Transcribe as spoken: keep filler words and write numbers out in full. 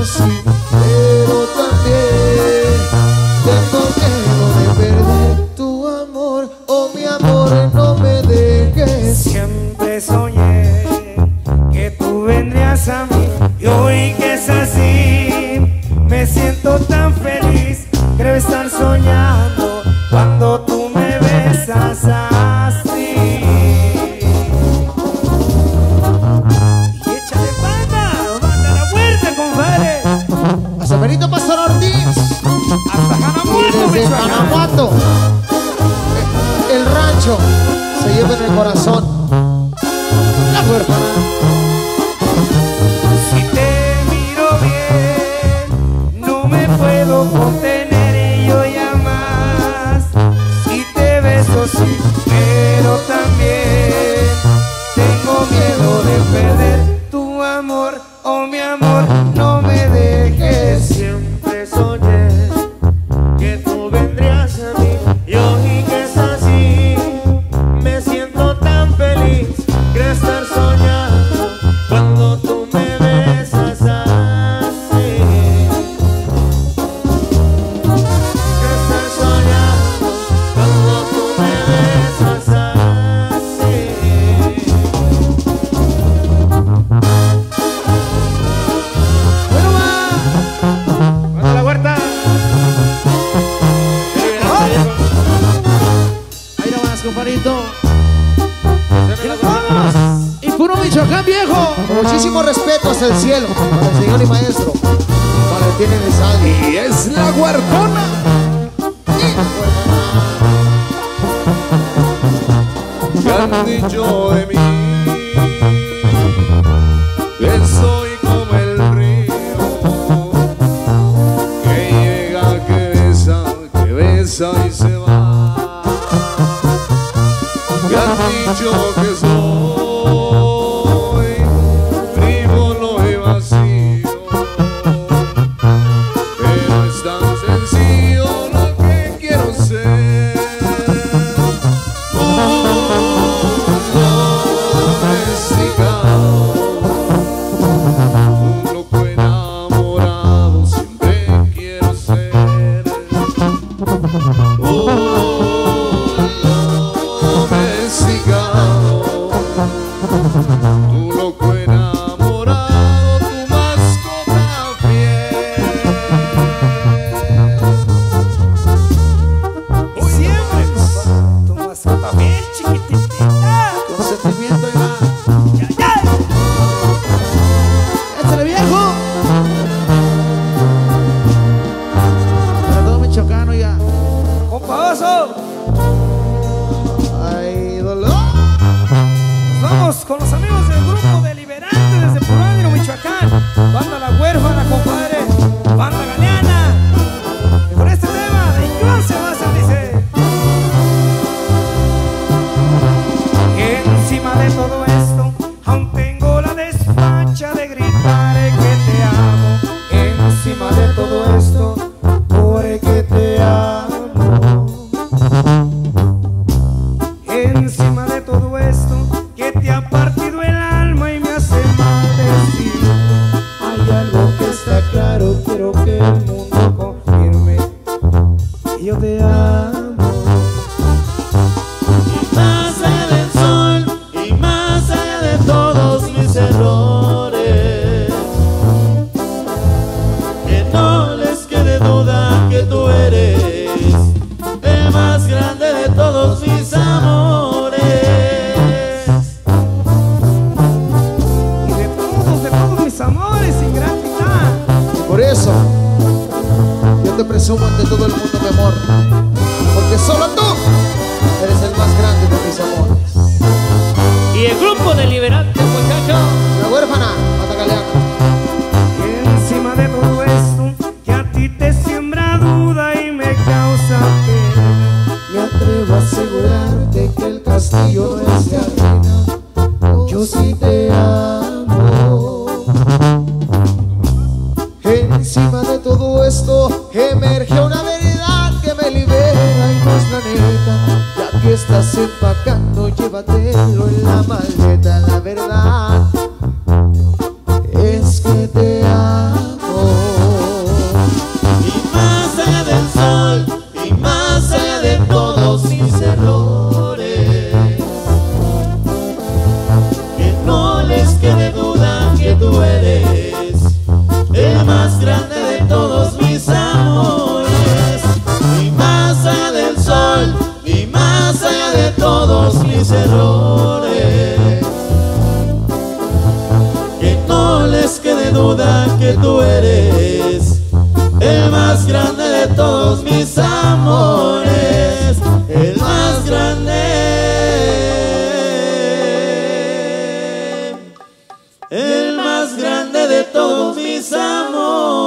así, pero también tengo miedo de perder tu amor. Oh mi amor, no me dejes. Siempre soñé que tú vendrías a mí, y hoy que es así me siento tan feliz. Creo estar soñando cuando tú me besas así. Y échale banda, banda la vuelta, compadre. Hasta Benito Pastor Ortiz, Hasta Janamuato, desde Michoacán. Janamuato, el rancho se lleva en el corazón. La huérfana. Si te miro bien, no me puedo contener y yo ya más. Si te beso sí, pero también tengo miedo de perder tu amor. Oh mi amor, no me dejes. Siempre soñé que tú vendrías a mí, y hoy que es así me siento tan feliz. Creo estar soñando cuando tú me besas así. Creo estar soñando cuando tú me besas así. Bueno, va. Cuando la huerta. Ahí nomás, compadrito. Y puro Michoacán, viejo. Con muchísimo respeto hasta el cielo para el señor y maestro Valentín Elizalde. Y es la huerfana. ¿Qué han dicho de mí? Que soy como el río, que llega, que besa, que besa y se va. ¿Qué han dicho que soy frívolo y vacío? Pero es tan sencillo lo que quiero ser. Un loco enamorado siempre quiero ser. Tu loco enamorado, tu mascota fiel. Siempre tu mascota bien chiquitita. Con sentimiento y más. Ya, ya. ¡Échale, viejo! Para todo Michoacano ya. Compa Oso, Ay, dolor. vamos con los amigos del grupo Deliberante desde Pueblo, Michoacán. Banda La Huérfana, compadre. Banda Galeana. Y con este tema de Iván Sebastián dice: encima de todo esto, aún tengo la despacha de gritar que te amo. Encima de todo esto, porque te amo. Encima de todo esto, que te ha partido el alma y me hace maldecir. Hay algo que está claro, quiero que el mundo confirme que yo te amo. Más allá del sol y más allá de todos mis errores, que no les quede duda que tú eres el más grande de todos mis amores. Y de todos, de todos mis amores, sin gratitud. Por eso yo te presumo ante todo el mundo, mi amor, porque solo tú eres el más grande de mis amores. Y el grupo Deliberante, muchachos. La huérfana, Banda Galeana. Encima de todo esto, que a ti te siembra duda y me causa pena, me atrevo a asegurarte que el castillo no es de arena. Yo sí te amo. Encima de todo esto emerge una verdad que me libera y no es la neta. Ya que estás empacando, llévatelo en la maleta. La verdad es que te amo. que tú eres el más grande de todos mis amores, el más grande, el más grande de todos mis amores.